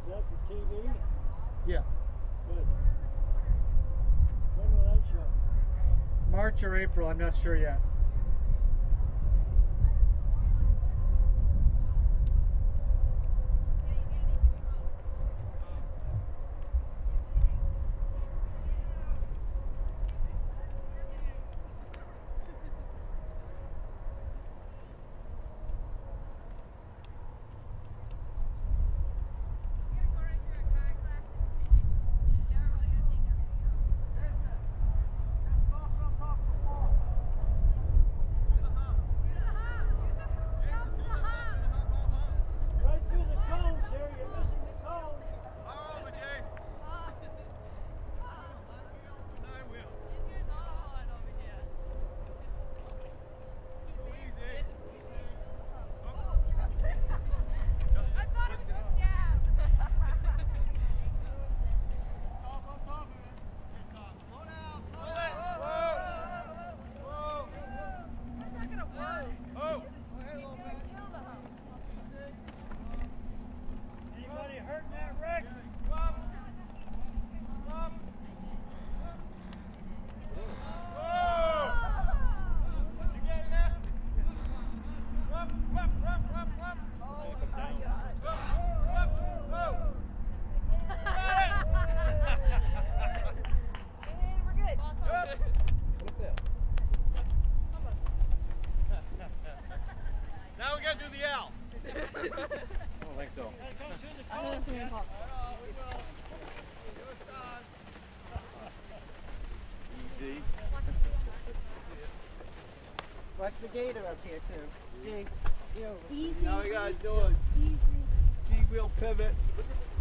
that for TV? Yeah. Good. When will that show? March or April, I'm not sure yet. Now we gotta do the L. I don't think so. Easy. Watch the gator up here too. Easy. Now we gotta do a G-wheel pivot.